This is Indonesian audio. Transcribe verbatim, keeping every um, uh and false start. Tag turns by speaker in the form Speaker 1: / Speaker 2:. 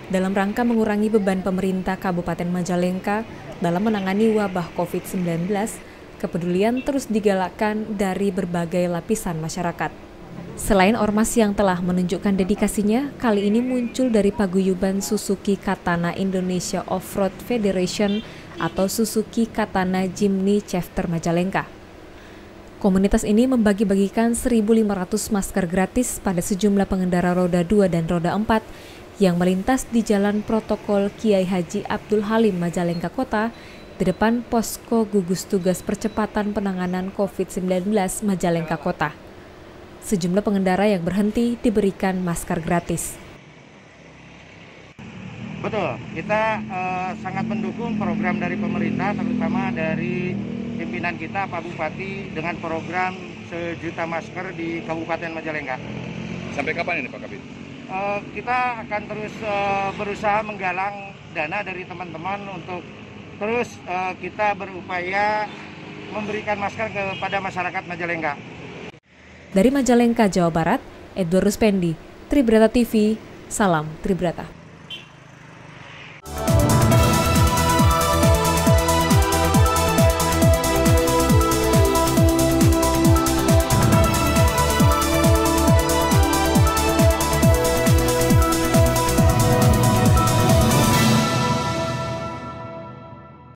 Speaker 1: dalam rangka mengurangi beban pemerintah Kabupaten Majalengka dalam menangani wabah covid sembilan belas, kepedulian terus digalakkan dari berbagai lapisan masyarakat. Selain ormas yang telah menunjukkan dedikasinya, kali ini muncul dari paguyuban Suzuki Katana Indonesia Off-Road Federation atau Suzuki Katana Jimny Chapter Majalengka. Komunitas ini membagi-bagikan seribu lima ratus masker gratis pada sejumlah pengendara roda dua dan roda empat yang melintas di Jalan Protokol Kiai Haji Abdul Halim Majalengka Kota di depan posko gugus tugas percepatan penanganan covid sembilan belas Majalengka Kota. Sejumlah pengendara yang berhenti diberikan masker gratis.
Speaker 2: Betul, kita uh, sangat mendukung program dari pemerintah, terutama dari pimpinan kita Pak Bupati dengan program sejuta masker di Kabupaten Majalengka.
Speaker 3: Sampai kapan ini Pak Kabid?
Speaker 2: Uh, kita akan terus uh, berusaha menggalang dana dari teman-teman untuk terus uh, kita berupaya memberikan masker kepada masyarakat Majalengka.
Speaker 1: Dari Majalengka, Jawa Barat, Edward Ruspendi, Tribrata T V, salam Tribrata.